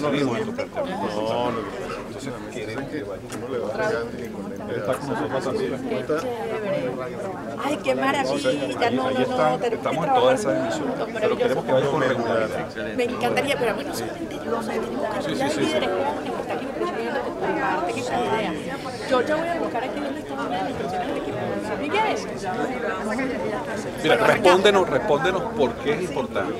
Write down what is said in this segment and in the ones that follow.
coincidimos en tu planteamiento. No, no. Entonces queremos que No le va a regar él está con nosotros también. Ay, qué maravilla. Ahí está, estamos en todas esas emisiones, pero queremos que vaya con regularidad. Me encantaría, pero a mí no solamente yo, tenemos cantidad de líderes jóvenes que están incluyendo, que comparten esta idea. Yo ya voy a buscar aquí donde está una de las personas del equipo. Miguel. Mira, respóndenos por qué es importante.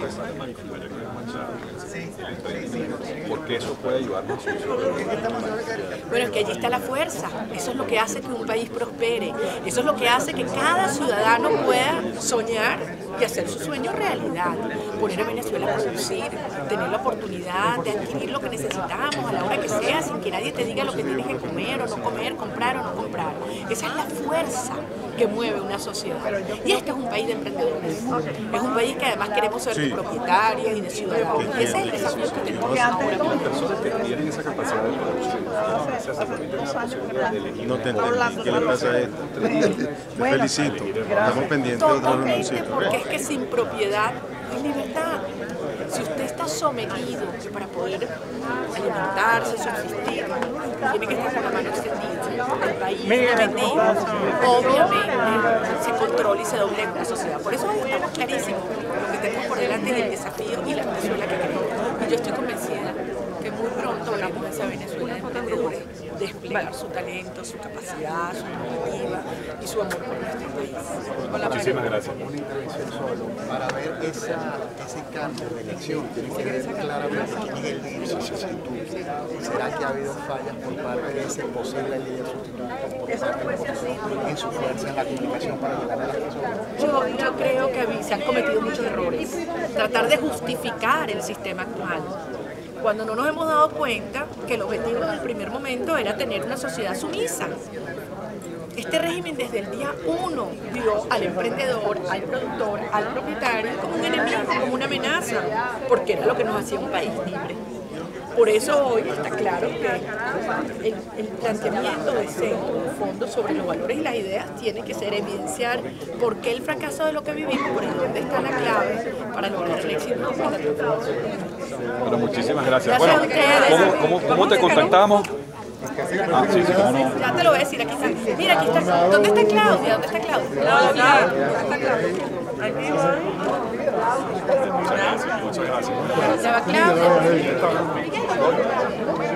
Porque eso puede ayudarnos a solucionar. Bueno, es que allí está la fuerza. Eso es lo que hace que un país prospere. Eso es lo que hace que cada ciudadano pueda soñar y hacer su sueño realidad. Poner a Venezuela a producir, tener la oportunidad de adquirir lo que necesitamos a la hora que sea, sin que nadie te diga lo que tienes que comer o no comer, comprar o no comprar. Esa es la fuerza que mueve una sociedad. Y este es un país de emprendedores. Es un país que además queremos ser propietarios y de ciudadanos. Y ese es el desafío que tenemos ahora. Las personas que tienen esa capacidad de producir, se permiten la posibilidad de elegir. No te entendí. ¿Qué le pasa a esto? Te felicito. Estamos pendientes de otro reunioncito. Porque es que sin propiedad hay libertad. Si usted está sometido para poder alimentarse, subsistir, tiene que estar con la mano extendida. El país obviamente se controla y se doblega una sociedad. Por eso hoy estamos clarísimos lo que tenemos por delante y el desafío y la Venezuela que queremos. Y yo estoy convencida que muy pronto veremos esa Venezuela de emprendedores desplegar su talento, su capacidad, su iniciativa y su amor por nuestro país. Muchísimas gracias. Una intervención solo para ver ese cambio de elección. Tiene que ver claramente quién es el líder sustituto. ¿Será que ha habido fallas por parte de ese posible líder sustituto por parte del gobierno en su fuerza en la comunicación para llegar a las personas? Yo creo que se han cometido muchos errores. Tratar de justificar el sistema actual, cuando no nos hemos dado cuenta que el objetivo del primer momento era tener una sociedad sumisa. Este régimen desde el día 1 vio al emprendedor, al productor, al propietario como un enemigo, como una amenaza, porque era lo que nos hacía un país libre. Por eso hoy está claro que el planteamiento de centro, de fondo sobre los valores y las ideas tiene que ser evidenciar por qué el fracaso de lo que vivimos, por dónde está la clave para lograr el éxito de la transformación. Bueno, muchísimas gracias. Gracias Bueno, a ustedes. ¿cómo te contactamos? Ah, sí, cómo no. Ya te lo voy a decir, aquí está. Mira, aquí está. ¿Dónde está Claudia? ¿Dónde está Claudia? Aquí voy. Muchas gracias. Ya va Claudia.